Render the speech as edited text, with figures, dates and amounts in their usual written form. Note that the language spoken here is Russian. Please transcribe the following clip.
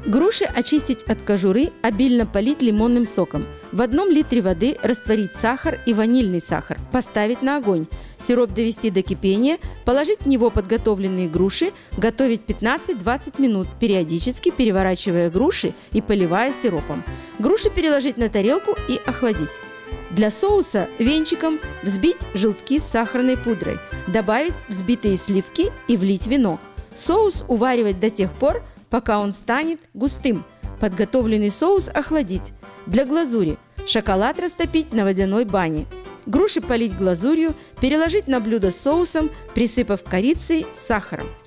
Груши очистить от кожуры, обильно полить лимонным соком. В 1 литре воды растворить сахар и ванильный сахар, поставить на огонь. Сироп довести до кипения, положить в него подготовленные груши, готовить 15-20 минут, периодически переворачивая груши и поливая сиропом. Груши переложить на тарелку и охладить. Для соуса венчиком взбить желтки с сахарной пудрой, добавить взбитые сливки и влить вино. Соус уваривать до тех пор, пока он станет густым. Подготовленный соус охладить. Для глазури шоколад растопить на водяной бане. Груши полить глазурью, переложить на блюдо с соусом, присыпав корицей с сахаром.